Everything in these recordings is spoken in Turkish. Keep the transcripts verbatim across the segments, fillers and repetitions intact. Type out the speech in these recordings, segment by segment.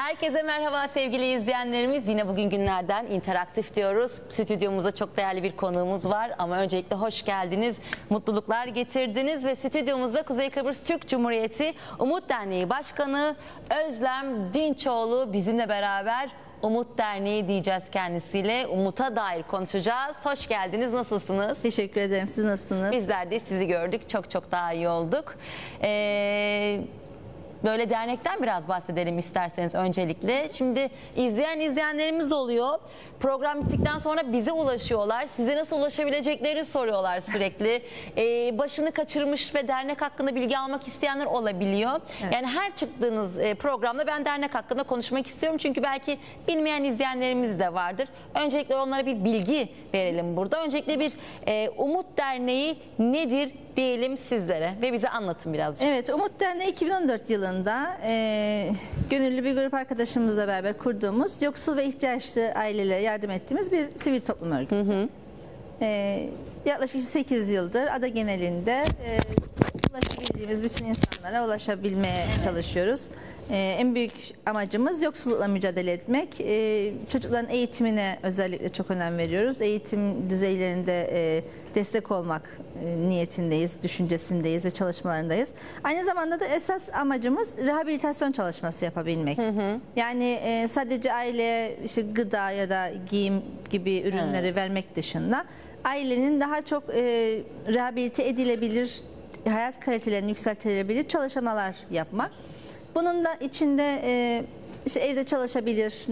Herkese merhaba sevgili izleyenlerimiz. Yine bugün günlerden interaktif diyoruz. Stüdyomuzda çok değerli bir konuğumuz var. Ama öncelikle hoş geldiniz, mutluluklar getirdiniz ve stüdyomuzda Kuzey Kıbrıs Türk Cumhuriyeti Umut Derneği Başkanı Özlem Dinçoğlu bizimle beraber. Umut Derneği diyeceğiz kendisiyle. Umut'a dair konuşacağız. Hoş geldiniz. Nasılsınız? Teşekkür ederim. Siz nasılsınız? Bizler de sizi gördük. Çok çok daha iyi olduk. Ee, böyle dernekten biraz bahsedelim isterseniz öncelikle. Şimdi izleyen izleyenlerimiz oluyor. Program bittikten sonra bize ulaşıyorlar. Size nasıl ulaşabileceklerini soruyorlar sürekli. Ee, başını kaçırmış ve dernek hakkında bilgi almak isteyenler olabiliyor. Evet. Yani her çıktığınız programda ben dernek hakkında konuşmak istiyorum. Çünkü belki bilmeyen izleyenlerimiz de vardır. Öncelikle onlara bir bilgi verelim burada. Öncelikle bir e, Umut Derneği nedir diyelim sizlere ve bize anlatın birazcık. Evet, Umut Derneği iki bin on dört yılında e, gönüllü bir grup arkadaşımızla beraber kurduğumuz yoksul ve ihtiyaçlı ailelere yardım ettiğimiz bir sivil toplum örgütü. Hı hı. E, yaklaşık sekiz yıldır ada genelinde e, ulaşabildiğimiz bütün insanlara ulaşabilmeye evet. çalışıyoruz. Ee, en büyük amacımız yoksullukla mücadele etmek. Ee, çocukların eğitimine özellikle çok önem veriyoruz. Eğitim düzeylerinde e, destek olmak e, niyetindeyiz, düşüncesindeyiz ve çalışmalarındayız. Aynı zamanda da esas amacımız rehabilitasyon çalışması yapabilmek. Hı hı. Yani e, sadece aileye işte gıda ya da giyim gibi ürünleri evet. vermek dışında ailenin daha çok e, rehabilite edilebilir, hayat kalitelerini yükseltilebilir çalışmalar yapmak. Bunun da içinde e, işte evde çalışabilir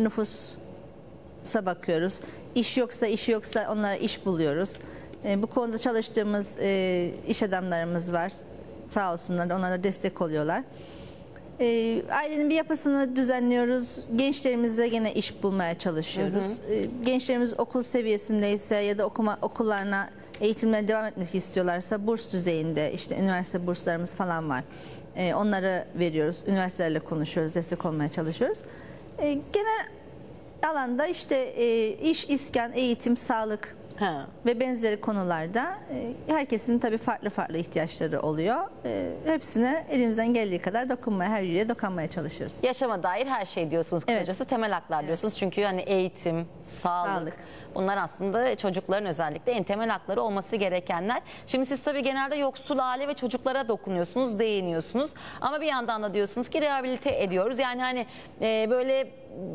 nüfusa bakıyoruz. İş yoksa iş yoksa onlara iş buluyoruz. E, bu konuda çalıştığımız e, iş adamlarımız var. Sağ olsunlar, onlara destek oluyorlar. E, ailenin bir yapısını düzenliyoruz. Gençlerimize gene iş bulmaya çalışıyoruz. Hı hı. E, gençlerimiz okul seviyesindeyse ya da okuma okullarına eğitimlerine devam etmek istiyorlarsa burs düzeyinde işte üniversite burslarımız falan var. Ee, onları veriyoruz. Üniversitelerle konuşuyoruz, destek olmaya çalışıyoruz. Ee, genel alanda işte e, iş, iskan, eğitim, sağlık ha. ve benzeri konularda e, herkesin tabii farklı farklı ihtiyaçları oluyor. E, hepsine elimizden geldiği kadar dokunmaya, her yere dokunmaya çalışıyoruz. Yaşama dair her şey diyorsunuz kısacası, evet. temel haklar evet. diyorsunuz. Çünkü hani eğitim, sağlık, sağlık. Bunlar aslında çocukların özellikle en temel hakları olması gerekenler. Şimdi siz tabii genelde yoksul aile ve çocuklara dokunuyorsunuz, değiniyorsunuz. Ama bir yandan da diyorsunuz ki rehabilite ediyoruz. Yani hani e, böyle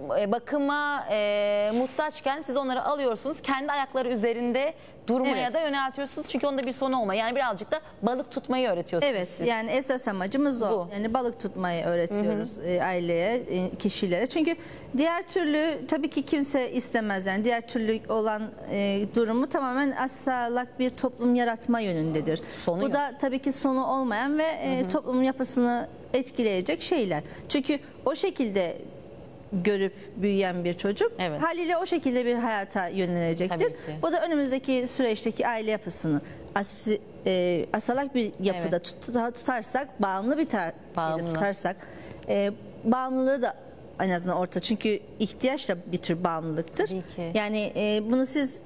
bakıma e, muhtaçken siz onları alıyorsunuz. Kendi ayakları üzerinde durmaya evet. da yöneltiyorsunuz. Çünkü onda bir sonu olmuyor. Yani birazcık da balık tutmayı öğretiyorsunuz. Evet. Siz. Yani esas amacımız o. Bu. Yani balık tutmayı öğretiyoruz hı hı. aileye, kişilere. Çünkü diğer türlü tabii ki kimse istemez. Yani diğer türlü olan e, durumu tamamen asalak bir toplum yaratma yönündedir. Sonu Bu yok. da tabii ki sonu olmayan ve e, hı hı. toplumun yapısını etkileyecek şeyler. Çünkü o şekilde görüp büyüyen bir çocuk evet. haliyle o şekilde bir hayata yönelecektir. Bu da önümüzdeki süreçteki aile yapısını asi, e, asalak bir yapıda evet. tut, tutarsak, bağımlı bir bağımlı. şeyde tutarsak, e, bağımlılığı da en azından orta. Çünkü ihtiyaç da bir tür bağımlılıktır. Yani e, bunu siz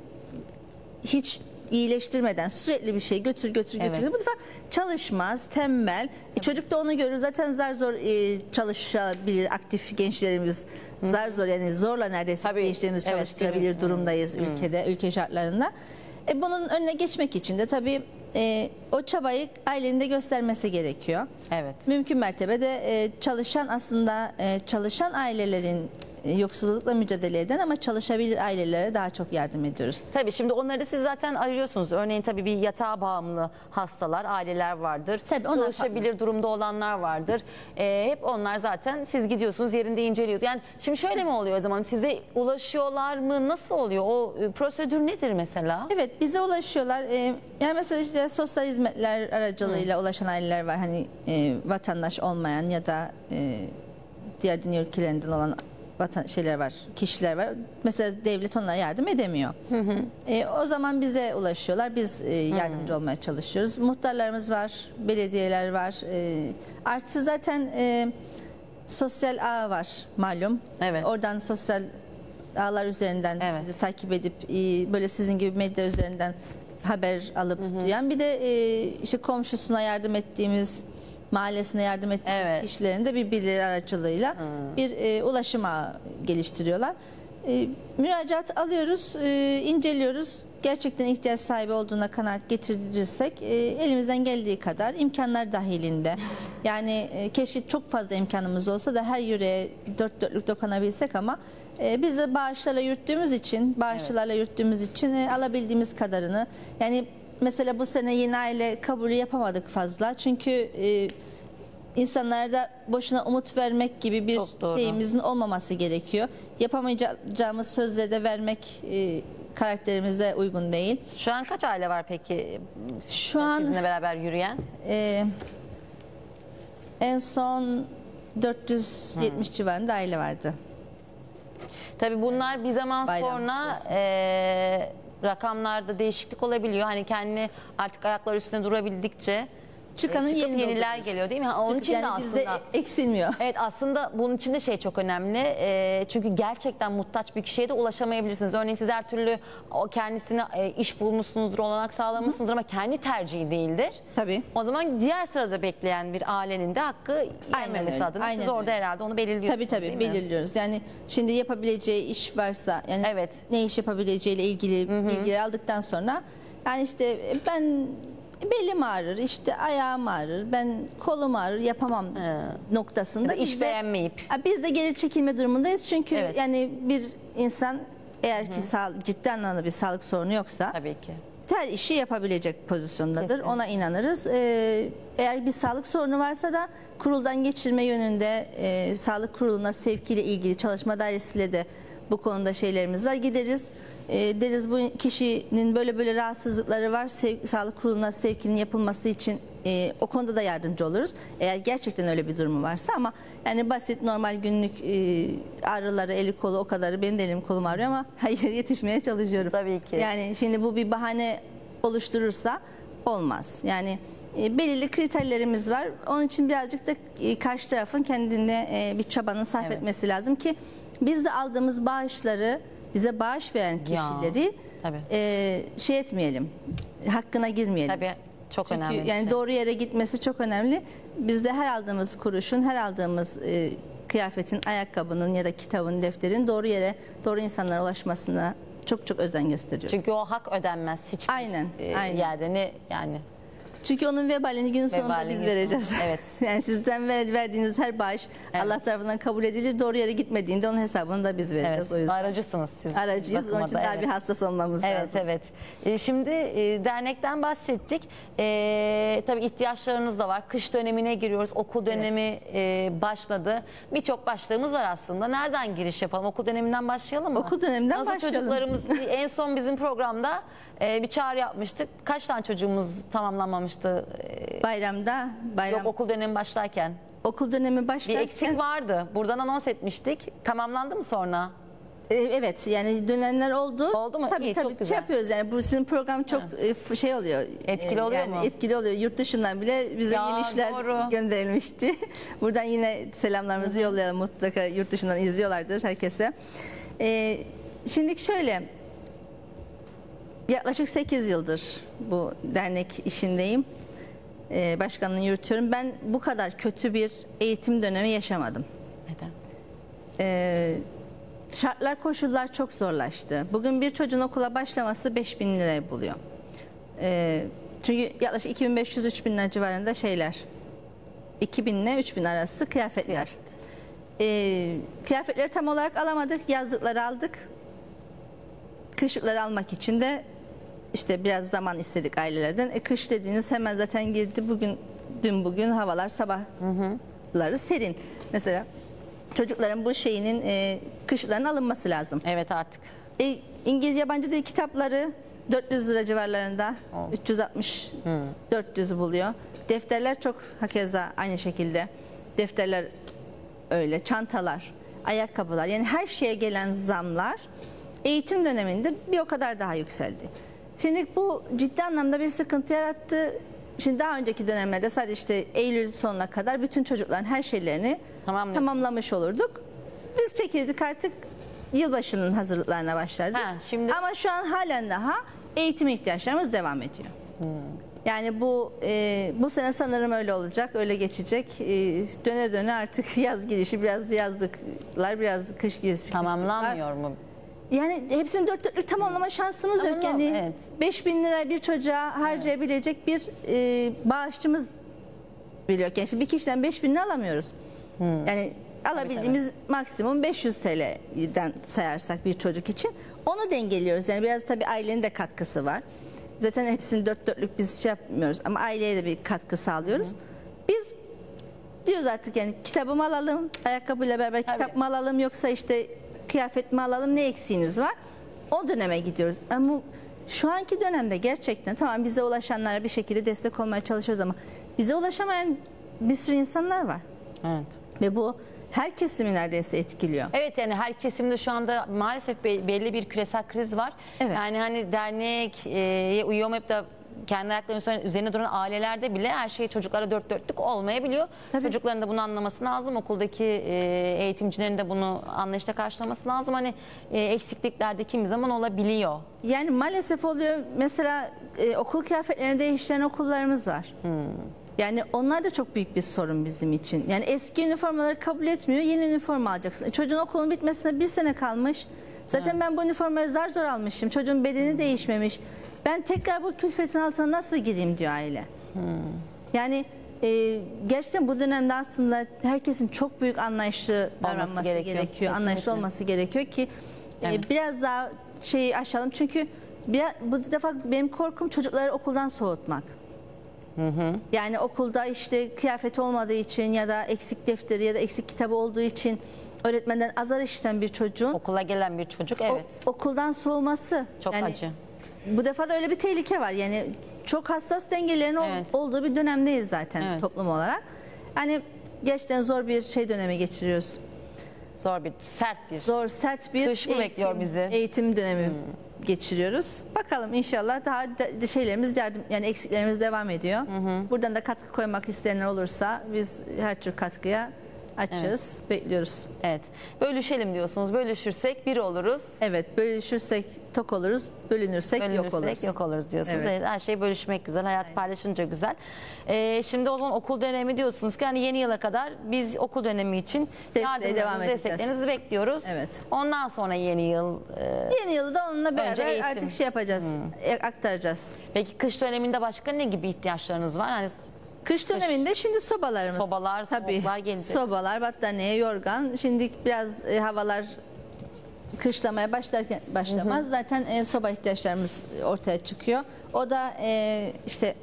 hiç iyileştirmeden sürekli bir şey götür götür götür. Evet. Bu defa çalışmaz, tembel. E, çocuk da onu görür. Zaten zar zor e, çalışabilir aktif gençlerimiz. Hı. Zar zor yani zorla neredeyse Tabii. gençlerimizi evet, çalıştırabilir durumdayız Hı. ülkede, ülke şartlarında. E, bunun önüne geçmek için de tabii e, o çabayı ailenin de göstermesi gerekiyor. Evet. Mümkün mertebede e, çalışan aslında e, çalışan ailelerin yoksullukla mücadele eden ama çalışabilir ailelere daha çok yardım ediyoruz. Tabii şimdi onları da siz zaten arıyorsunuz. Örneğin tabii bir yatağa bağımlı hastalar, aileler vardır. Tabii çalışabilir durumda olanlar vardır. Ee, hep onlar zaten siz gidiyorsunuz yerinde inceliyorsunuz. Yani şimdi şöyle mi oluyor o zaman? Size ulaşıyorlar mı? Nasıl oluyor? O e, prosedür nedir mesela? Evet bize ulaşıyorlar. Ee, yani mesela işte sosyal hizmetler aracılığıyla Hı. ulaşan aileler var. Hani e, vatandaş olmayan ya da e, diğer dünya ülkelerinden olan Vatan şeyler var, kişiler var. Mesela devlet onlara yardım edemiyor. Hı hı. E, o zaman bize ulaşıyorlar. Biz e, yardımcı hı hı. olmaya çalışıyoruz. Muhtarlarımız var, belediyeler var. E, artı zaten e, sosyal ağ var malum. Evet. Oradan sosyal ağlar üzerinden evet. bizi takip edip e, böyle sizin gibi medya üzerinden haber alıp hı hı. duyan. Bir de e, işte komşusuna yardım ettiğimiz mahallesine yardım ettiğimiz Evet. kişilerin de bir birileri aracılığıyla bir e, ulaşım ağı geliştiriyorlar. E, müracaat alıyoruz, e, inceliyoruz. Gerçekten ihtiyaç sahibi olduğuna kanaat getirirsek e, elimizden geldiği kadar imkanlar dahilinde. Yani e, keşke çok fazla imkanımız olsa da her yüreğe dört dörtlük dokunabilsek ama e, biz de bağışlarla yürüttüğümüz için, bağışçılarla yürüttüğümüz için e, alabildiğimiz kadarını. Yani mesela bu sene yeni aile kabulü yapamadık fazla. Çünkü e, insanlara boşuna umut vermek gibi bir Çok doğru. şeyimizin olmaması gerekiyor. Yapamayacağımız sözleri de vermek e, karakterimize uygun değil. Şu an kaç aile var peki Şu an sizinle beraber yürüyen? e, en son dört yüz yetmiş civarında aile vardı. Tabii bunlar bir zaman Bayram sonra sırasında. e, rakamlarda değişiklik olabiliyor. Hani kendini artık ayaklar üstünde durabildikçe Çıkanın e, çıkıp yerini yeniler dolduruyoruz. geliyor değil mi? Ha, onun Çünkü için de yani bizde aslında... eksilmiyor. Evet, aslında bunun için de şey çok önemli. Ee, çünkü gerçekten muhtaç bir kişiye de ulaşamayabilirsiniz. Örneğin siz her türlü o kendisine e, iş bulmuşsunuzdur, olanak sağlamışsınızdır ama kendi tercihi değildir. Tabii. O zaman diğer sırada bekleyen bir ailenin de hakkı yenmemesi öyle, adına aynen siz orada öyle. herhalde onu belirliyorsunuz Tabii tabii değil mi? belirliyoruz. Yani şimdi yapabileceği iş varsa yani Evet. ne iş yapabileceğiyle ilgili bilgileri aldıktan sonra yani işte ben belim ağrır, işte ayağım ağrır, ben kolum ağrır, yapamam noktasında. Ya da iş biz de- beğenmeyip. Ha, biz de geri çekilme durumundayız. Çünkü Evet. yani bir insan eğer ki sağlık, ciddi anlamda bir sağlık sorunu yoksa Tabii ki. her işi yapabilecek pozisyondadır. Kesin. Ona inanırız. Ee, eğer bir sağlık sorunu varsa da kuruldan geçirme yönünde e, sağlık kuruluna sevkiyle ilgili çalışma dairesiyle de bu konuda şeylerimiz var. Gideriz e, deriz bu kişinin böyle böyle rahatsızlıkları var. Sev- sağlık kuruluna sevkinin yapılması için e, o konuda da yardımcı oluruz. Eğer gerçekten öyle bir durumu varsa ama yani basit normal günlük e, ağrıları eli kolu o kadarı benim de elim kolum ağrıyor ama hayır yetişmeye çalışıyorum. Tabii ki. Yani şimdi bu bir bahane oluşturursa olmaz. Yani e, belirli kriterlerimiz var. Onun için birazcık da e, karşı tarafın kendine e, bir çabanın sarf Evet. etmesi lazım ki biz de aldığımız bağışları bize bağış veren kişileri tabii. e, şey etmeyelim. Hakkına girmeyelim. Tabii çok Çünkü önemli bir yani şey. doğru yere gitmesi çok önemli. Biz de her aldığımız kuruşun, her aldığımız e, kıyafetin, ayakkabının ya da kitabın, defterin doğru yere, doğru insanlara ulaşmasına çok çok özen gösteriyoruz. Çünkü o hak ödenmez hiçbir Aynen, e, aynen. yerde ne yani. Çünkü onun vebalini günün sonunda Vebalini biz günün vereceğiz. sonunda, evet. Yani sizden ver- verdiğiniz her bağış Evet. Allah tarafından kabul edilir. Doğru yere gitmediğinde onun hesabını da biz vereceğiz. Evet, O yüzden aracısınız siz. aracıyız. Onun bakıma için da, daha evet. bir hassas olmamız Evet, lazım. evet. E, şimdi e, dernekten bahsettik. E, tabii ihtiyaçlarınız da var. Kış dönemine giriyoruz. Okul dönemi e, başladı. Birçok başlığımız var aslında. Nereden giriş yapalım? Okul döneminden başlayalım mı? Okul döneminden Nasıl başlayalım. çocuklarımız en son bizim programda e, bir çağrı yapmıştık. Kaç tane çocuğumuz tamamlanmamıştı? E, Bayramda, bayram yok okul dönemi başlarken. okul dönemi Bir başlarken eksik vardı. Buradan anons etmiştik. Tamamlandı mı sonra? E, evet yani dönenler oldu. Oldu mu? Tabii İyi, tabii çok güzel. şey yapıyoruz yani bu sizin program çok e, f- şey oluyor. Etkili E, oluyor yani mu? Etkili oluyor. Yurt dışından bile bize Ya, yemişler doğru. gönderilmişti. Buradan yine selamlarımızı yollayalım. Mutlaka yurt dışından izliyorlardır herkese. E, şimdi şöyle yaklaşık sekiz yıldır bu dernek işindeyim. E, başkanlığını yürütüyorum. Ben bu kadar kötü bir eğitim dönemi yaşamadım. Neden? Ee, şartlar, koşullar çok zorlaştı. Bugün bir çocuğun okula başlaması beş bin liraya buluyor. Ee, çünkü yaklaşık iki bin beş yüz üç bin lira civarında şeyler. iki bin ile üç bin arası kıyafetler. Ee, kıyafetleri tam olarak alamadık. Yazlıkları aldık. Kışlıkları almak için de işte biraz zaman istedik ailelerden. E, kış dediğiniz hemen zaten girdi. Bugün, dün bugün havalar sabahları serin. Mesela çocukların bu şeyinin e, kışlarının alınması lazım. Evet artık. E, İngiliz yabancı dil kitapları dört yüz lira civarlarında. Oh. üç yüz altmış dört yüz buluyor. Defterler çok hakeza aynı şekilde. Defterler öyle, çantalar, ayakkabılar yani her şeye gelen zamlar eğitim döneminde bir o kadar daha yükseldi. Şimdi bu ciddi anlamda bir sıkıntı yarattı. Şimdi daha önceki dönemlerde sadece işte Eylül sonuna kadar bütün çocukların her şeylerini Tamamladık. tamamlamış olurduk. Biz çekildik artık yılbaşının hazırlıklarına başladık. Ha, şimdi- Ama şu an halen daha eğitim ihtiyaçlarımız devam ediyor. Yani bu e, bu sene sanırım öyle olacak, öyle geçecek. E, döne döne artık yaz girişi, biraz yazlıklar, biraz kış girişi. Tamamlanmıyor mu? Yani hepsini dört dörtlük tamamlama şansımız Tamam, yok. Yani evet. beş bin lira bir çocuğa harcayabilecek bir e, bağışçımız bile yok. Yani şimdi bir kişiden beş bin lira alamıyoruz. Yani alabildiğimiz maksimum beş yüz T L'den sayarsak bir çocuk için onu dengeliyoruz. Yani biraz tabii ailenin de katkısı var. Zaten hepsini dört dörtlük biz şey yapmıyoruz ama aileye de bir katkı sağlıyoruz. Hı. Biz diyoruz artık yani kitabı mı alalım, ayakkabıyla beraber Tabii. kitap mı alalım yoksa işte kıyafet mi alalım, ne eksiğiniz var? O döneme gidiyoruz. Ama şu anki dönemde gerçekten tamam bize ulaşanlara bir şekilde destek olmaya çalışıyoruz ama bize ulaşamayan bir sürü insanlar var. Evet. Ve bu her kesimi neredeyse etkiliyor. Evet, yani her kesimde şu anda maalesef belli bir küresel kriz var. Evet. Yani hani derneğe uyuyamayıp da kendi ayaklarının üzerine duran ailelerde bile her şey çocuklara dört dörtlük olmayabiliyor. Tabii. Çocukların da bunu anlaması lazım. Okuldaki eğitimcilerin de bunu anlayışla karşılaması lazım. Hani eksiklikler de kimi zaman olabiliyor. Yani maalesef oluyor. Mesela e, okul kıyafetlerini değiştiren okullarımız var. Hmm. Yani onlar da çok büyük bir sorun bizim için. Yani eski üniformaları kabul etmiyor, yeni üniforma alacaksın. Çocuğun okulun bitmesine bir sene kalmış. Zaten evet. Ben bu üniformayı zar zor almışım. Çocuğun bedeni hmm. değişmemiş. Ben tekrar bu külfetin altına nasıl gireyim diyor aile. Hmm. Yani e, gerçekten bu dönemde aslında herkesin çok büyük anlayışlı davranması gerekiyor. gerekiyor. Anlayışlı olması gerekiyor ki evet. e, biraz daha şeyi aşalım. Çünkü biraz, bu defa benim korkum çocukları okuldan soğutmak. Hı hı. Yani okulda işte kıyafeti olmadığı için ya da eksik defteri ya da eksik kitabı olduğu için öğretmenden azar işiten bir çocuğun okula gelen bir çocuk evet o, okuldan soğuması çok yani, acı. Bu defa da öyle bir tehlike var. Yani çok hassas dengelerin evet. olduğu bir dönemdeyiz zaten evet. toplum olarak. Yani gerçekten zor bir şey dönemi geçiriyoruz. Zor bir, sert bir. Zor, sert bir kış mı bekliyor bizi? Eğitim dönemi hmm. geçiriyoruz. Bakalım inşallah daha de, şeylerimiz yardım, yani eksiklerimiz devam ediyor. Hı hı. Buradan da katkı koymak isteyenler olursa biz her tür katkıya açığız, evet. bekliyoruz. Evet. Bölüşelim diyorsunuz. Bölüşürsek bir oluruz. Evet, bölüşürsek tok oluruz, bölünürsek, bölünürsek yok oluruz. yok oluruz diyorsunuz. Evet. Evet, her şeyi bölüşmek güzel, hayat Aynen. paylaşınca güzel. Ee, şimdi o zaman okul dönemi diyorsunuz ki hani yeni yıla kadar biz okul dönemi için yardımlarınızı, desteklerinizi bekliyoruz. Evet. Ondan sonra yeni yıl. E, yeni yılı da onunla beraber artık şey yapacağız, hmm. aktaracağız. Peki kış döneminde başka ne gibi ihtiyaçlarınız var? Hani Kış döneminde şimdi sobalarımız. Sobalar, tabii, soğuklar gelecek. Sobalar, battaniye, yorgan. Şimdi biraz e, havalar kışlamaya başlarken başlamaz. Hı hı. Zaten e, soba ihtiyaçlarımız ortaya çıkıyor. O da e, işte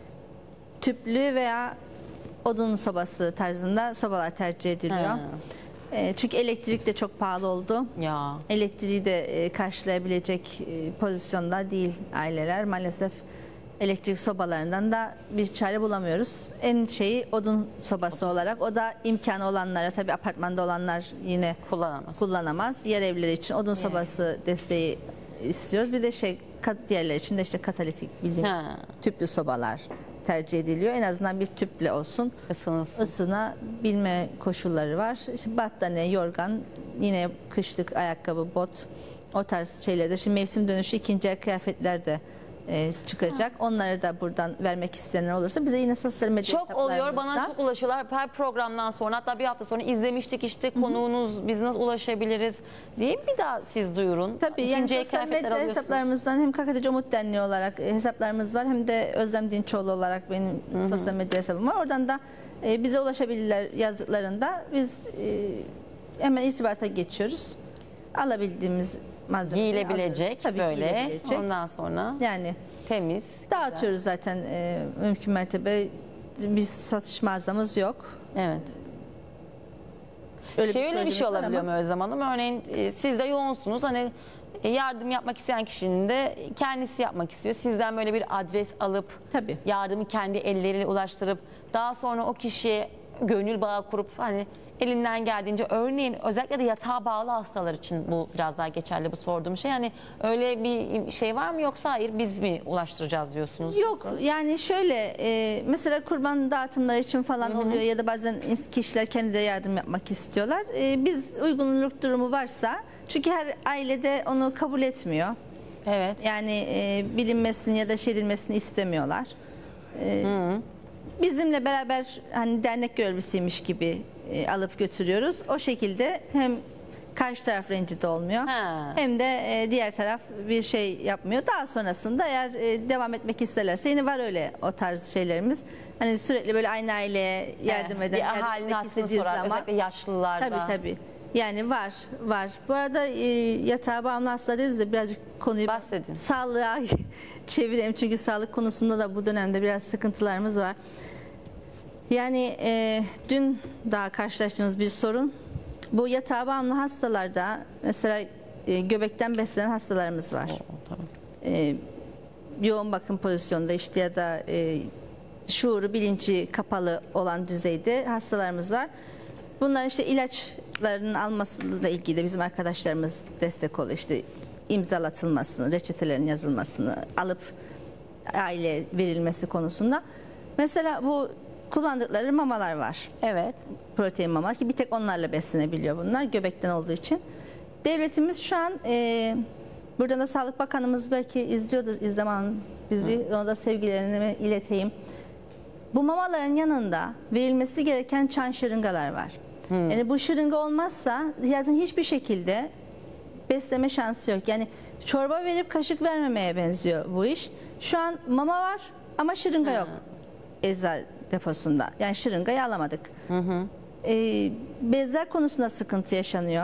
tüplü veya odun sobası tarzında sobalar tercih ediliyor. E, çünkü elektrik de çok pahalı oldu. Ya. Elektriği de e, karşılayabilecek e, pozisyonda değil aileler maalesef. Elektrik sobalarından da bir çare bulamıyoruz. En şeyi odun sobası odun. olarak. O da imkanı olanlara, tabii apartmanda olanlar yine kullanamaz. kullanamaz. Yer evleri için odun evet. sobası desteği istiyoruz. Bir de şey diğerler için de işte katalitik bildiğimiz ha. tüplü sobalar tercih ediliyor. En azından bir tüple olsun. Isınılsın. Isınabilme koşulları var. İşte battaniye, yorgan, yine kışlık ayakkabı, bot, o tarz şeylerde. Şimdi mevsim dönüşü ikinci el kıyafetler de E, çıkacak. Ha. Onları da buradan vermek isteyenler olursa bize yine sosyal medya çok oluyor. Bana çok ulaşıyorlar. Her programdan sonra hatta bir hafta sonra izlemiştik işte Hı-hı. konuğunuz biz nasıl ulaşabiliriz diye bir daha siz duyurun. Tabii yani sosyal medya hesaplarımızdan hem Kakatici Umut Derneği olarak hesaplarımız var hem de Özlem Dinçoğlu olarak benim Hı-hı. sosyal medya hesabım var. Oradan da e, bize ulaşabilirler yazdıklarında biz e, hemen irtibata geçiyoruz. Alabildiğimiz malzemeleri giyilebilecek Tabii böyle giyilebilecek. Ondan sonra yani temiz dağıtıyoruz güzel. Zaten e, mümkün mertebe biz satış mağazamız yok. Evet. Öyle şey bir öyle bir şey olabiliyor mu Özlem Hanım? Örneğin e, siz de yoğunsunuz hani e, yardım yapmak isteyen kişinin de kendisi yapmak istiyor. Sizden böyle bir adres alıp Tabii. yardımı kendi elleriyle ulaştırıp daha sonra o kişiye gönül bağı kurup hani elinden geldiğince örneğin özellikle de yatağa bağlı hastalar için bu biraz daha geçerli bu sorduğum şey. Yani öyle bir şey var mı yoksa hayır biz mi ulaştıracağız diyorsunuz? Yok nasıl? Yani şöyle e, mesela kurban dağıtımları için falan Hı-hı. oluyor ya da bazen kişiler kendi de yardım yapmak istiyorlar. E, biz uygunluk durumu varsa çünkü her ailede onu kabul etmiyor. Evet. Yani e, bilinmesini ya da şey edilmesini istemiyorlar. E, bizimle beraber hani dernek görevlisiymiş gibi e, alıp götürüyoruz. O şekilde hem karşı taraf rencide olmuyor Ha. hem de e, diğer taraf bir şey yapmıyor. Daha sonrasında eğer e, devam etmek isterlerse yine var öyle o tarz şeylerimiz. Hani sürekli böyle aynı aileye yardım eden, Bir yardım ahalinin etmek hatırını istediği sorar. zaman. Özellikle yaşlılarda. Tabii tabii. Yani var, var. Bu arada e, yatağa bağımlı hastalarız da birazcık konuyu Bahsedin. sağlığa çevireyim. Çünkü sağlık konusunda da bu dönemde biraz sıkıntılarımız var. Yani e, dün daha karşılaştığımız bir sorun. Bu yatağa bağımlı hastalarda mesela e, göbekten beslenen hastalarımız var. Tamam. E, yoğun bakım pozisyonda işte ya da e, şuuru bilinci kapalı olan düzeyde hastalarımız var. Bunlar işte ilaçlarının almasıyla ilgili de bizim arkadaşlarımız destek oluyor. İşte imzalatılmasını, reçetelerin yazılmasını, alıp aile verilmesi konusunda. Mesela bu kullandıkları mamalar var. Evet. Protein mamalar ki bir tek onlarla beslenebiliyor bunlar göbekten olduğu için. Devletimiz şu an e, burada da Sağlık Bakanımız belki izliyordur izlemen bizi. Hı. Ona da sevgilerimi ileteyim. Bu mamaların yanında verilmesi gereken çan şırıngalar var. Hı. Yani bu şırınga olmazsa zaten hiçbir şekilde besleme şansı yok. Yani çorba verip kaşık vermemeye benziyor bu iş. Şu an mama var ama şırınga Hı. yok eczacı deposunda. Yani şırıngayı alamadık. Hı hı. Ee, bezler konusunda sıkıntı yaşanıyor.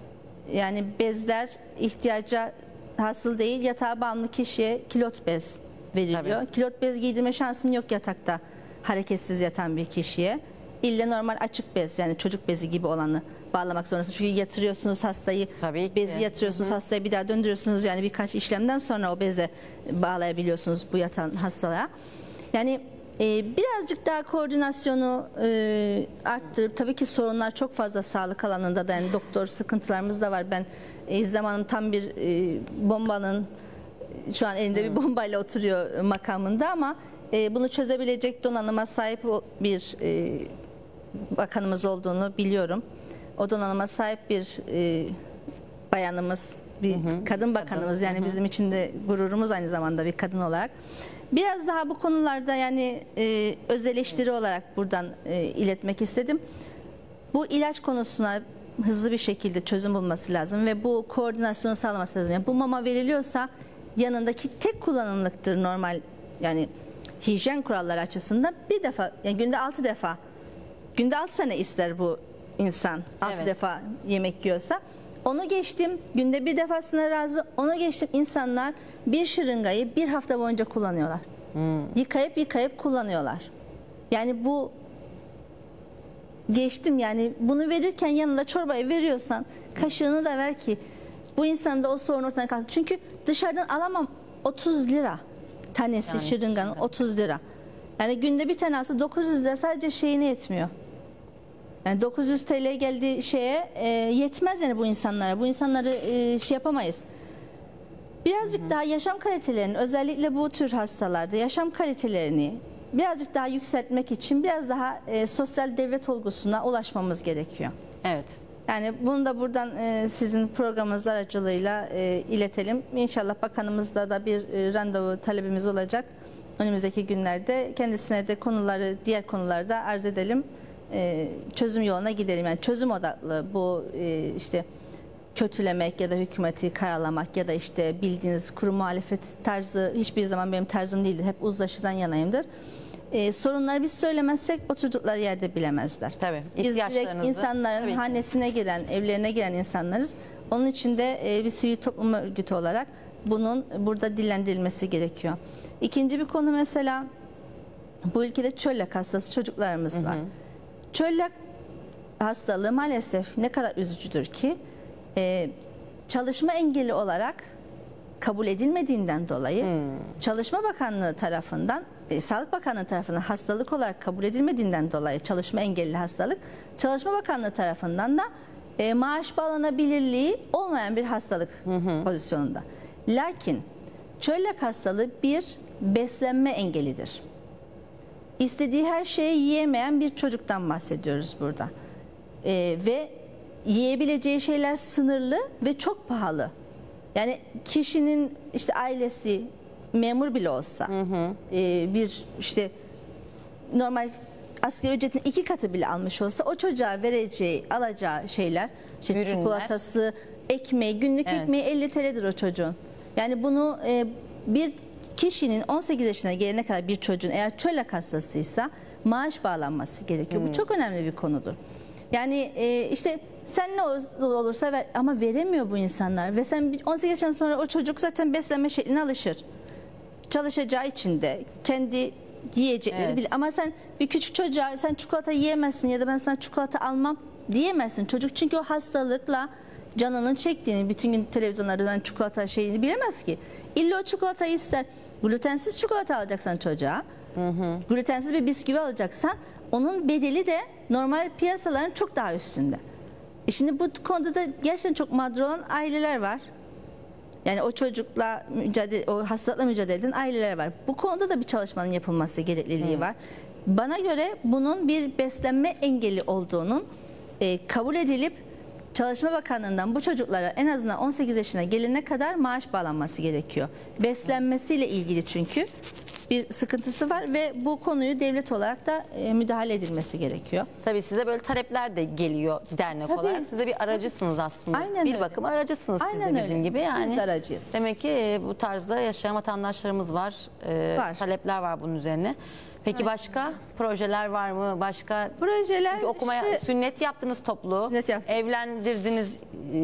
Yani bezler ihtiyaca hasıl değil, yatağa bağımlı kişiye kilot bez veriliyor. Tabii. Kilot bez giydirme şansın yok yatakta hareketsiz yatan bir kişiye. İlle normal açık bez, yani çocuk bezi gibi olanı bağlamak zorundasınız. Çünkü yatırıyorsunuz hastayı, bezi yatırıyorsunuz, hı hı. hastayı bir daha döndürüyorsunuz. Yani birkaç işlemden sonra o beze bağlayabiliyorsunuz bu yatan hastalığa. Yani Ee, birazcık daha koordinasyonu e, arttırıp, tabii ki sorunlar çok fazla sağlık alanında da, yani doktor sıkıntılarımız da var. Ben e, zamanın tam bir e, bombanın şu an elinde hmm. bir bombayla oturuyor makamında ama e, bunu çözebilecek donanıma sahip bir e, bakanımız olduğunu biliyorum. O donanıma sahip bir e, bayanımız, bir hı hı. kadın bakanımız, kadın. yani hı hı. bizim için de gururumuz aynı zamanda bir kadın olarak. Biraz daha bu konularda yani e, öz eleştiri olarak buradan e, iletmek istedim. Bu ilaç konusuna hızlı bir şekilde çözüm bulması lazım ve bu koordinasyonu sağlaması lazım. Yani bu mama veriliyorsa yanındaki tek kullanımlıktır normal, yani hijyen kuralları açısından bir defa, yani günde altı defa, günde altı sene ister bu insan altı evet. defa yemek yiyorsa. Onu geçtim, günde bir defasına razı, onu geçtim, insanlar bir şırıngayı bir hafta boyunca kullanıyorlar. Hmm. Yıkayıp yıkayıp kullanıyorlar. Yani bu geçtim, yani bunu verirken yanında çorbayı veriyorsan kaşığını da ver ki bu insan da o sorun ortadan kalksın. Çünkü dışarıdan alamam, otuz lira tanesi yani şırınganın, otuz lira. Yani günde bir tanesi dokuz yüz lira, sadece şeyine yetmiyor. Yani dokuz yüz TL geldiği şeye e, yetmez yani bu insanlara. Bu insanları e, şey yapamayız. Birazcık hı hı. daha yaşam kalitelerini, özellikle bu tür hastalarda yaşam kalitelerini birazcık daha yükseltmek için biraz daha e, sosyal devlet olgusuna ulaşmamız gerekiyor. Evet. Yani bunu da buradan e, sizin programınız aracılığıyla e, iletelim. İnşallah bakanımızla da bir e, randevu talebimiz olacak. Önümüzdeki günlerde kendisine de konuları, diğer konularda arz edelim. E, çözüm yoluna gidelim. Yani çözüm odaklı bu e, işte kötülemek ya da hükümeti karalamak ya da işte bildiğiniz kuru muhalefet tarzı hiçbir zaman benim tarzım değildir. Hep uzlaşıdan yanayımdır. E, sorunları biz söylemezsek oturdukları yerde bilemezler. Tabii. Biz direkt insanların tabii hanesine giren, evlerine giren insanlarız. Onun için de e, bir sivil toplum örgütü olarak bunun burada dillendirilmesi gerekiyor. İkinci bir konu, mesela bu ülkede çölyak hastası çocuklarımız var. Hı hı. Çölyak hastalığı maalesef ne kadar üzücüdür ki e, çalışma engeli olarak kabul edilmediğinden dolayı hmm. Çalışma Bakanlığı tarafından, e, Sağlık Bakanlığı tarafından hastalık olarak kabul edilmediğinden dolayı çalışma engelli hastalık, Çalışma Bakanlığı tarafından da e, maaş bağlanabilirliği olmayan bir hastalık hmm. pozisyonunda. Lakin çölyak hastalığı bir beslenme engelidir. İstediği her şeyi yiyemeyen bir çocuktan bahsediyoruz burada. Ee, ve yiyebileceği şeyler sınırlı ve çok pahalı. Yani kişinin işte ailesi memur bile olsa hı hı. E, bir işte normal asgari ücretin iki katı bile almış olsa o çocuğa vereceği, alacağı şeyler işte Ürünler. çikolatası, ekmeği, günlük Evet. ekmeği elli T L'dir o çocuğun. Yani bunu e, bir kişinin on sekiz yaşına gelene kadar bir çocuğun eğer çölyak hastasıysa maaş bağlanması gerekiyor. Hmm. Bu çok önemli bir konudur. Yani e, işte sen ne olursa ver ama veremiyor bu insanlar ve sen on sekiz yaşından sonra o çocuk zaten beslenme şekline alışır. Çalışacağı için de kendi yiyecekleri Evet. bile ama sen bir küçük çocuğa sen çikolata yiyemezsin ya da ben sana çikolata almam diyemezsin çocuk çünkü o hastalıkla canının çektiğini bütün gün televizyonlardan çikolata şeyini bilemez ki. İlla o çikolatayı ister. Glutensiz çikolata alacaksan çocuğa, hı hı. glutensiz bir bisküvi alacaksan onun bedeli de normal piyasaların çok daha üstünde. E şimdi bu konuda da gerçekten çok mağdur olan aileler var. Yani o çocukla mücadele, o hastalıkla mücadele eden aileler var. Bu konuda da bir çalışmanın yapılması gerekliliği hmm. var. Bana göre bunun bir beslenme engeli olduğunun e, kabul edilip Çalışma Bakanlığı'ndan bu çocuklara en azından on sekiz yaşına gelene kadar maaş bağlanması gerekiyor. Beslenmesiyle ilgili çünkü bir sıkıntısı var ve bu konuyu devlet olarak da e, müdahale edilmesi gerekiyor. Tabii size böyle talepler de geliyor dernek Tabii, olarak. Siz de bir aracısınız aslında. Aynen bir öyle. bakıma aracısınız Aynen siz de bizim öyle. gibi. Yani Biz de aracıyız. Demek ki e, bu tarzda yaşayan vatandaşlarımız var. E, Var. Talepler var bunun üzerine. Peki başka projeler var mı? Başka Projeler Çünkü okumaya işte- sünnet yaptınız toplu. Sünnet yaptık. Evlendirdiniz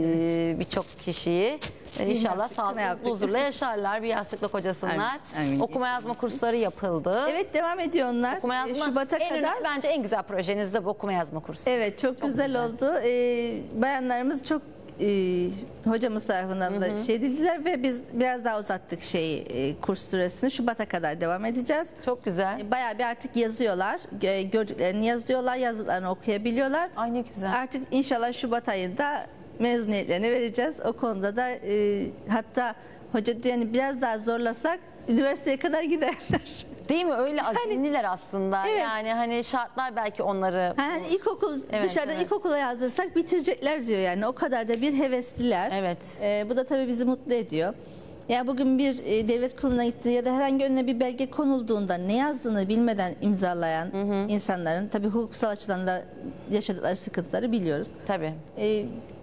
e, birçok kişiyi. E, İnşallah yaptık, kına sağlıklı yaptık. huzurla yaşarlar. Bir yastıkla kocasınlar. Amin, amin. Okuma yazma kursları yapıldı. Evet devam ediyor onlar. Okuma E, yazma Şubat'a en kadar. önemli, bence en güzel projeniz de bu okuma yazma kursu. Evet çok, güzel, güzel. oldu. Ee, bayanlarımız çok e, hocamız tarafından da şey edildiler ve biz biraz daha uzattık şeyi e, kurs süresini. Şubat'a kadar devam edeceğiz. Çok güzel. E, Bayağı bir artık yazıyorlar. Gö- Gördüklerini yazıyorlar. Yazdıklarını okuyabiliyorlar. Ay ne güzel. Artık inşallah Şubat ayında mezuniyetlerini vereceğiz. O konuda da e, hatta hoca diyor yani biraz daha zorlasak üniversiteye kadar giderler. Değil mi? Öyle azimliler aslında. Evet. Yani hani şartlar belki onları... Yani ilkokul Evet, dışarıda evet. ilkokula yazdırsak bitirecekler diyor yani. O kadar da bir hevesliler. Evet. Ee, bu da tabii bizi mutlu ediyor. Ya bugün bir e, devlet kurumuna gitti ya da herhangi önüne bir belge konulduğunda ne yazdığını bilmeden imzalayan hı hı. insanların tabii hukuksal açıdan da yaşadıkları sıkıntıları biliyoruz. Tabii. Ee,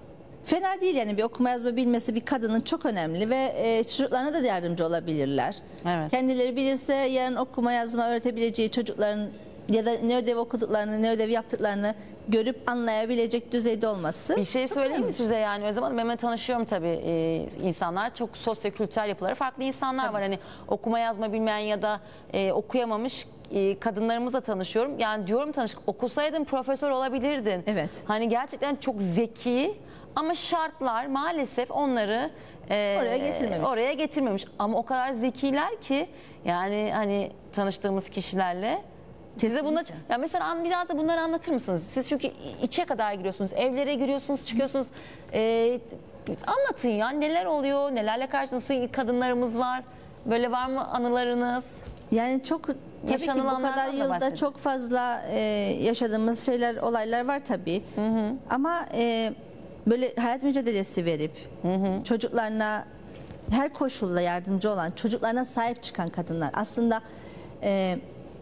Fena değil yani bir okuma yazma bilmesi bir kadının çok önemli ve e, çocuklarına da yardımcı olabilirler. Evet. Kendileri bilirse yarın okuma yazma öğretebileceği çocukların ya da ne ödev okuduklarını ne ödev yaptıklarını görüp anlayabilecek düzeyde olması. Bir şey çok söyleyeyim mi önemli. size yani? O zaman benimle tanışıyorum tabii e, insanlar. Çok sosyokültürel yapıları farklı insanlar var. Hani okuma yazma bilmeyen ya da e, okuyamamış e, kadınlarımızla tanışıyorum. Yani diyorum tanış okusaydın profesör olabilirdin. Evet. Hani gerçekten çok zeki ama şartlar maalesef onları e, Oraya getirmemiş. oraya getirmemiş. Ama o kadar zekiler ki yani hani tanıştığımız kişilerle size bunlar, ya mesela an- biraz da bunları anlatır mısınız? Siz çünkü içe kadar giriyorsunuz, evlere giriyorsunuz, çıkıyorsunuz. Ee, anlatın ya neler oluyor, nelerle karşınızda kadınlarımız var. Böyle var mı anılarınız? Yani çok tabii ki bu Yaşanılanlardan kadar da yılda bahsedin. çok fazla e, yaşadığımız şeyler, olaylar var tabii. Hı hı. Ama e, böyle hayat mücadelesi verip hı hı. çocuklarına her koşulda yardımcı olan, çocuklarına sahip çıkan kadınlar. Aslında e,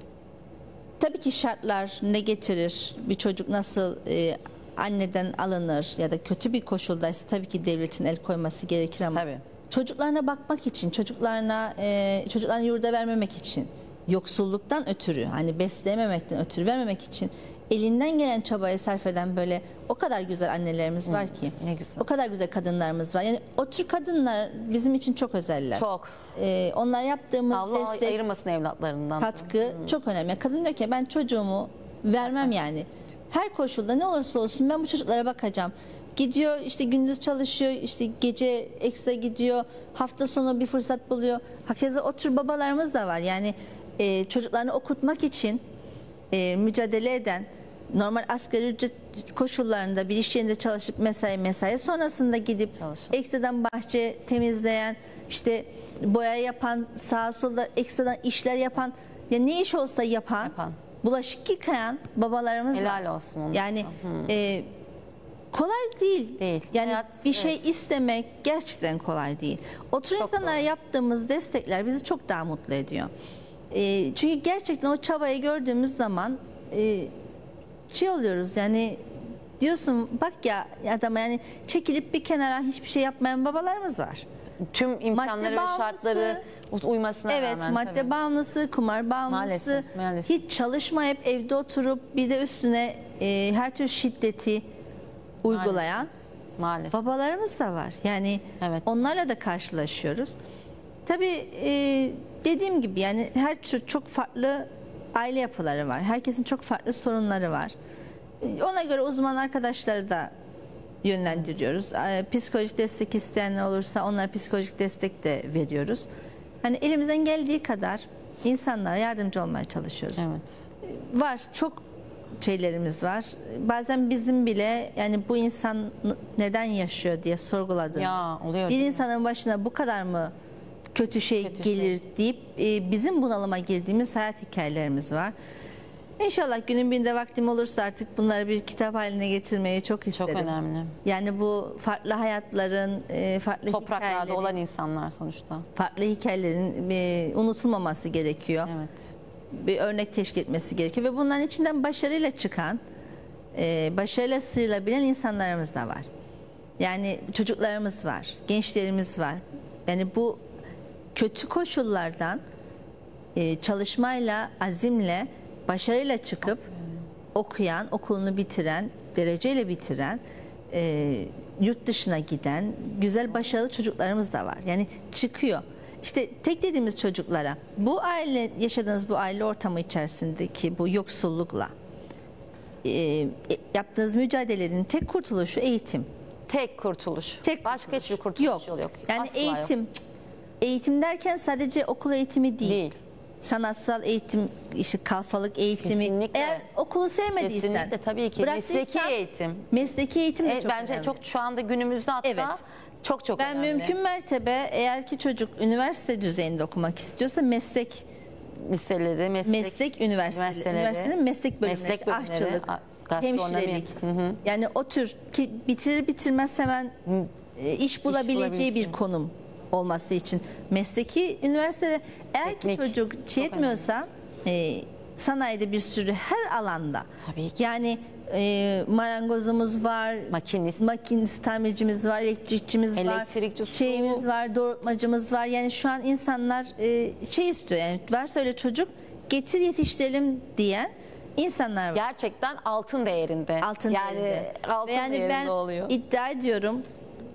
tabii ki şartlar ne getirir, bir çocuk nasıl e, anneden alınır ya da kötü bir koşuldaysa tabii ki devletin el koyması gerekir ama Tabii. çocuklarına bakmak için, çocuklarına e, çocuklarını yurda vermemek için, yoksulluktan ötürü, hani besleyememekten ötürü vermemek için elinden gelen çabayı sarf eden böyle o kadar güzel annelerimiz var ki. ne güzel. O kadar güzel kadınlarımız var. Yani o tür kadınlar bizim için çok özeller. Çok. E, onlar yaptığımız Allah destek, ayırmasın evlatlarından. katkı çok önemli. Kadın diyor ki ben çocuğumu vermem yani. Her koşulda ne olursa olsun ben bu çocuklara bakacağım. Gidiyor işte gündüz çalışıyor, işte gece ekstra gidiyor, hafta sonu bir fırsat buluyor. Hakeza o tür babalarımız da var. Yani e, çocuklarını okutmak için e, mücadele eden, normal asgari ücret koşullarında bir iş yerinde çalışıp mesai mesai sonrasında gidip Çalışan. ekstradan bahçe temizleyen, işte boya yapan, sağa solda ekstradan işler yapan, ya ne iş olsa yapan, Yapan. bulaşık yıkayan babalarımız var. Helal olsun onlara. Yani e, kolay değil. Değil. Yani Hayat, bir şey evet. istemek gerçekten kolay değil. O tür Çok insanlara doğru. yaptığımız destekler bizi çok daha mutlu ediyor. Ee, çünkü gerçekten o çabayı gördüğümüz zaman e, şey oluyoruz yani, diyorsun bak ya adama, yani çekilip bir kenara hiçbir şey yapmayan babalarımız var. Tüm imkanları ve bağımlısı, şartları uymasına Evet, rağmen. madde tabii. bağımlısı, kumar bağımlısı, Maalesef, maalesef. hiç çalışmayıp evde oturup bir de üstüne e, her tür şiddeti uygulayan Maalesef. babalarımız da var. Yani Evet. onlarla da karşılaşıyoruz. Tabii e, dediğim gibi yani her tür çok farklı aile yapıları var. Herkesin çok farklı sorunları var. E, Ona göre uzman arkadaşları da yönlendiriyoruz. E, Psikolojik destek isteyenler olursa onlara psikolojik destek de veriyoruz. Hani elimizden geldiği kadar insanlara yardımcı olmaya çalışıyoruz. Evet. Var, çok şeylerimiz var. Bazen bizim bile yani bu insan neden yaşıyor diye sorguladığımız. Ya, oluyor Bir değil mi? insanın başına bu kadar mı kötü şey Kötü gelir şey. deyip e, bizim bunalıma girdiğimiz hayat hikayelerimiz var. İnşallah günün birinde vaktim olursa artık bunları bir kitap haline getirmeyi çok isterim. Çok önemli. Yani bu farklı hayatların, e, farklı Topraklarda hikayelerin, olan insanlar sonuçta. farklı hikayelerin e, unutulmaması gerekiyor. Evet. Bir örnek teşkil etmesi gerekiyor ve bunların içinden başarıyla çıkan, e, başarıyla sıyrılabilen insanlarımız da var. Yani çocuklarımız var, gençlerimiz var. Yani bu kötü koşullardan e, çalışmayla, azimle, başarıyla çıkıp okuyan, okulunu bitiren, dereceyle bitiren, e, yurt dışına giden güzel başarılı çocuklarımız da var. Yani çıkıyor. İşte tek dediğimiz çocuklara, bu aile, yaşadığınız bu aile ortamı içerisindeki bu yoksullukla e, yaptığınız mücadelenin tek kurtuluşu eğitim. Tek kurtuluş. Tek Başka kurtuluş. hiçbir kurtuluş yok. yolu yok. Yani Asla eğitim, yok. eğitim derken sadece okul eğitimi değil. Değil. Sanatsal eğitim, işte kalfalık eğitimi. Kesinlikle. Eğer okulu sevmediysen, Kesinlikle tabii ki. bıraktıysan, Mesleki eğitim. Mesleki eğitim de E, çok bence önemli. çok şu anda günümüzde hatta Evet. çok çok Ben önemli. mümkün mertebe eğer ki çocuk üniversite düzeyinde okumak istiyorsa meslek Liseleri, meslek, meslek üniversiteleri, üniversiteleri, üniversitenin meslek bölümleri, meslek bölümleri, aşçılık, a- gastronomi. hemşirelik. Hı hı. Yani o tür ki bitirir bitirmez hemen e, iş bulabileceği bir bulabilsin. konum olması için mesleki üniversite, eğer Teknik. ki çocuk şey Çok etmiyorsa e, sanayide bir sürü her alanda, Tabii ki. yani e, marangozumuz var, Makinist. makinist tamircimiz var, elektrikçimiz Elektrikçi, var, su. şeyimiz var, doğrultmacımız var. Yani şu an insanlar e, şey istiyor, yani varsa öyle çocuk getir yetiştirelim diyen insanlar var. Gerçekten altın değerinde. Altın yani değerinde. altın Ve yani değerinde ben oluyor. iddia ediyorum,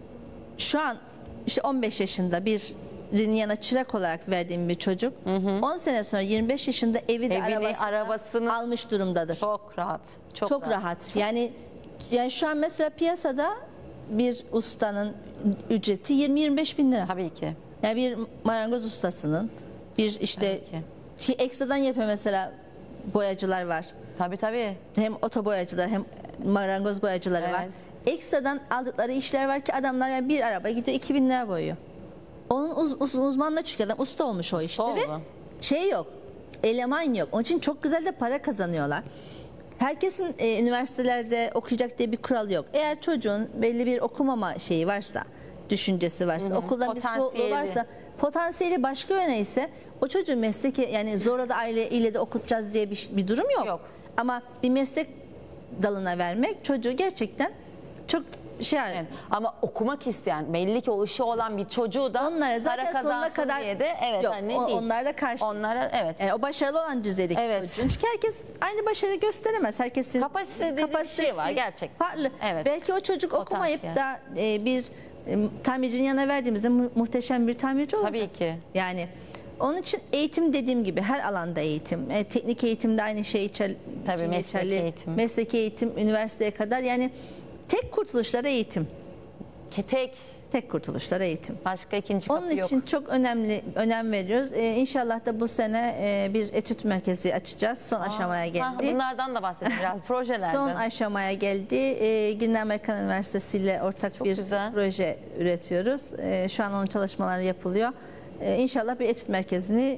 şu an işte on beş yaşında birin yana çırak olarak verdiğim bir çocuk on sene sonra yirmi beş yaşında evi de Evini, arabasını, arabasını- almış durumdadır. Çok rahat. Çok, Çok rahat. Yani yani şu an mesela piyasada bir ustanın ücreti yirmi yirmi beş bin lira. Tabii ki. Yani bir marangoz ustasının bir işte Tabii ki. şey ekstradan yapıyor, mesela boyacılar var. Tabii tabii. Hem oto boyacılar hem marangoz boyacıları var. Evet. Ekstradan aldıkları işler var ki adamlar yani bir araba gidiyor iki bin lira boyuyor. Onun uz, uz, uzmanla çıkıyor adam, usta olmuş o işte ve oldu. şey yok, eleman yok. Onun için çok güzel de para kazanıyorlar. Herkesin e, üniversitelerde okuyacak diye bir kural yok. Eğer çocuğun belli bir okumama şeyi varsa, düşüncesi varsa, okuldan bir soğukluğu Potansiyeli. varsa, potansiyeli başka yöne ise o çocuğu mesleki, yani zorla da aile ile de okutacağız diye bir, bir durum yok. Yok. Ama bir meslek dalına vermek çocuğu gerçekten çok şey, Evet. Ama okumak isteyen, belli ki o işi olan bir çocuğu da onlara zaten para sonuna kazansın kadar diye de evet yok, hani o- değil. onlara da karşı. Onlara evet. Yani o başarılı olan düzeydeki Evet. çocuğun. Çünkü herkes aynı başarı gösteremez. Herkesin Kapasite dediği bir şey var gerçekten. farklı. Evet. Belki o çocuk okumayıp Potansiyel. da e, bir e, tamircinin yanına verdiğimizde mu- muhteşem bir tamirci olacak. Tabii ki. Yani onun için eğitim, dediğim gibi her alanda eğitim. E, teknik eğitimde aynı şey içer, Tabii, için mesleki geçerli. eğitim. Mesleki eğitim, üniversiteye kadar, yani tek kurtuluşları eğitim. Tek Tek kurtuluşları eğitim. başka ikinci kapı Onun yok. için çok önemli önem veriyoruz. Ee, İnşallah da bu sene e, bir etüt merkezi açacağız. Son aşamaya Ha, geldi. bunlardan da bahsedin biraz projelerden. Son aşamaya geldi. Ee, Girne Amerikan Üniversitesi ile ortak bir güzel. proje üretiyoruz. Ee, şu an onun çalışmaları yapılıyor. Ee, İnşallah bir etüt merkezini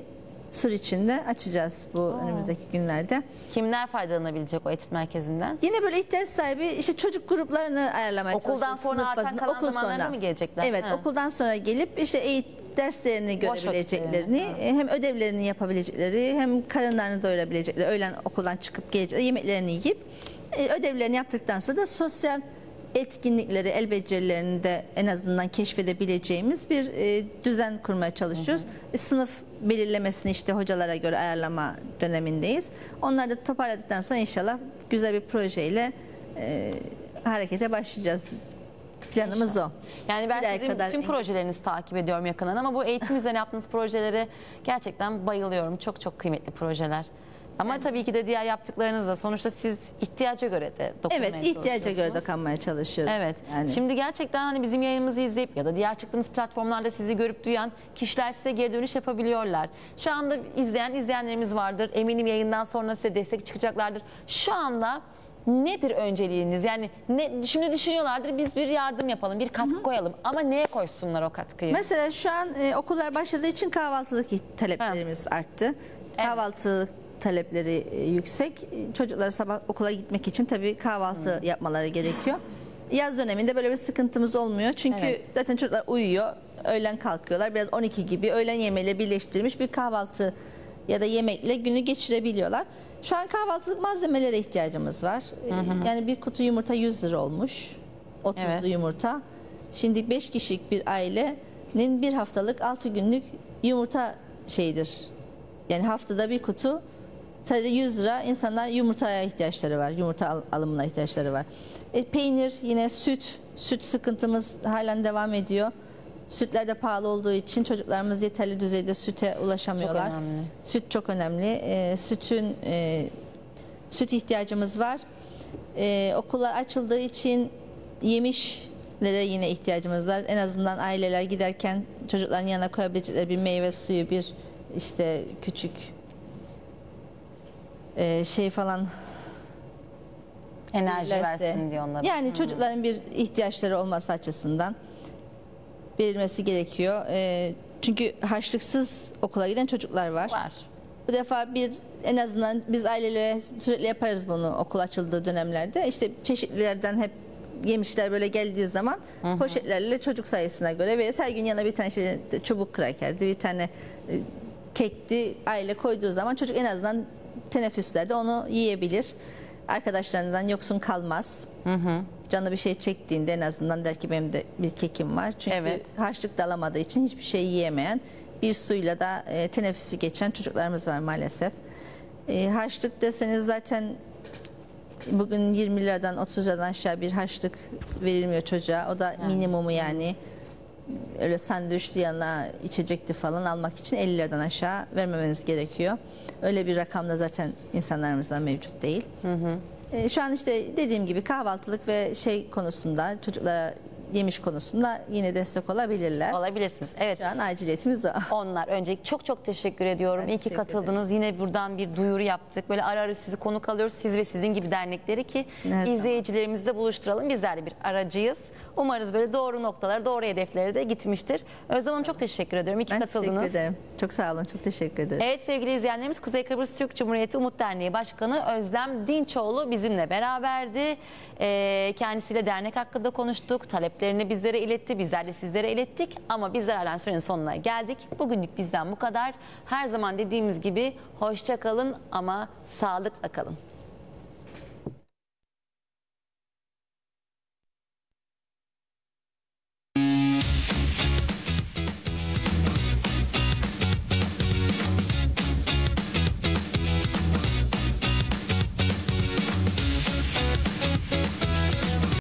Sur içinde açacağız bu önümüzdeki günlerde. Kimler faydalanabilecek o etüt merkezinden? Yine böyle ihtiyaç sahibi işte çocuk gruplarını ayarlamaya Okuldan çalışıyoruz. sonra Sınıf artan bazında, kalan okul zamanlarına sonra. mı gelecekler? Evet, Ha. okuldan sonra gelip işte eğitim derslerini Boş görebileceklerini, vakitlerini, hem ödevlerini yapabilecekleri, hem karınlarını doyurabilecekleri, öğlen okuldan çıkıp gelecekleri, yemeklerini yiyip e, ödevlerini yaptıktan sonra da sosyal etkinlikleri, el becerilerini de en azından keşfedebileceğimiz bir e, düzen kurmaya çalışıyoruz. Hı hı. E, sınıf belirlemesini işte hocalara göre ayarlama dönemindeyiz. Onları da toparladıktan sonra inşallah güzel bir projeyle e, harekete başlayacağız. Planımız o. Yani ben Bir ay sizin kadar bütün en- projelerinizi takip ediyorum yakından ama bu eğitim üzerine yaptığınız projelere gerçekten bayılıyorum. Çok çok kıymetli projeler. Ama tabii ki de diğer yaptıklarınız da sonuçta siz ihtiyaca göre de dokunmaya Evet, ihtiyaca göre çalışıyorsunuz. dokunmaya çalışıyoruz. Evet. Yani. Şimdi gerçekten hani bizim yayınımızı izleyip ya da diğer çıktığınız platformlarda sizi görüp duyan kişiler size geri dönüş yapabiliyorlar. Şu anda izleyen izleyenlerimiz vardır. Eminim yayından sonra size destek çıkacaklardır. Şu anda nedir önceliğiniz? Yani ne, şimdi düşünüyorlardır biz bir yardım yapalım, bir katkı koyalım. Ama neye koysunlar o katkıyı? Mesela şu an e, okullar başladığı için kahvaltılık taleplerimiz arttı. Kahvaltılık talepleri e, yüksek. E, Çocuklar sabah okula gitmek için tabii kahvaltı yapmaları gerekiyor. Yaz döneminde böyle bir sıkıntımız olmuyor. Çünkü Evet. zaten çocuklar uyuyor, öğlen kalkıyorlar. Biraz on iki gibi öğlen yemeğiyle birleştirilmiş bir kahvaltı ya da yemekle günü geçirebiliyorlar. Şu an kahvaltılık malzemelere ihtiyacımız var. E, Yani bir kutu yumurta yüz lira olmuş. otuzlu Evet. yumurta. Şimdi beş kişilik bir ailenin bir haftalık altı günlük yumurta şeyidir. Yani haftada bir kutu sadece yüz lira, insanlar yumurtaya ihtiyaçları var. Yumurta al- alımına ihtiyaçları var. E, peynir, yine süt. Süt sıkıntımız halen devam ediyor. Sütler de pahalı olduğu için çocuklarımız yeterli düzeyde süte ulaşamıyorlar. Çok önemli. Süt çok önemli. E, sütün e, süt ihtiyacımız var. E, okullar açıldığı için yemişlere yine ihtiyacımız var. En azından aileler giderken çocukların yanına koyabilecekleri bir meyve suyu, bir işte küçük e, şey falan Enerji verirlerse. versin diyor onlara. Yani çocukların bir ihtiyaçları olması açısından verilmesi gerekiyor. E, çünkü harçlıksız okula giden çocuklar var. Var. Bu defa bir en azından biz ailelere sürekli yaparız bunu okul açıldığı dönemlerde. İşte çeşitlilerden hep yemişler böyle geldiği zaman poşetlerle çocuk sayısına göre veririz. Her gün yanına bir tane şey, çubuk krakerdi, bir tane e, kekti, aile koyduğu zaman çocuk en azından teneffüslerde onu yiyebilir. Arkadaşlarından yoksun kalmaz. Hı hı. Canı bir şey çektiğinde en azından der ki benim de bir kekim var. Çünkü Evet. harçlık da alamadığı için hiçbir şey yiyemeyen, bir suyla da e, teneffüsü geçen çocuklarımız var maalesef. E, harçlık deseniz zaten bugün yirmi liradan otuz liradan aşağı bir harçlık verilmiyor çocuğa. O da yani minimumu yani. Öyle sandviçli yanına içecekti falan almak için elli liradan aşağı vermemeniz gerekiyor. Öyle bir rakamda zaten insanlarımızda mevcut değil. Hı hı. E, şu an işte dediğim gibi kahvaltılık ve şey konusunda, çocuklara yemiş konusunda yine destek olabilirler. Olabilirsiniz. Evet. Şu an aciliyetimiz o. Onlar. Öncelikle çok çok teşekkür ediyorum. Ben İyi ki teşekkür katıldınız. Yine buradan bir duyuru yaptık. Böyle ara ara sizi konuk alıyoruz. Siz ve sizin gibi dernekleri ki Her zaman. izleyicilerimizle buluşturalım. Bizler de bir aracıyız. Umarız böyle doğru noktalara, doğru hedeflere de gitmiştir. Özlem Hanım çok teşekkür ediyorum. İyi ki Ben katıldınız. teşekkür ederim. Çok sağ olun. Çok teşekkür ederim. Evet sevgili izleyenlerimiz, Kuzey Kıbrıs Türk Cumhuriyeti Umut Derneği Başkanı Özlem Dinçoğlu bizimle beraberdi. Ee, kendisiyle dernek hakkında konuştuk. Taleplerini bizlere iletti. Bizler de sizlere ilettik. Ama bizler halen sürenin sonuna geldik. Bugünlük bizden bu kadar. Her zaman dediğimiz gibi hoşça kalın ama sağlıkla kalın.